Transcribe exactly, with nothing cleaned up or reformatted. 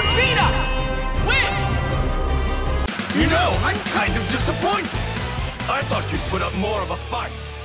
Vegeta! Win! You know, I'm kind of disappointed. I thought you'd put up more of a fight.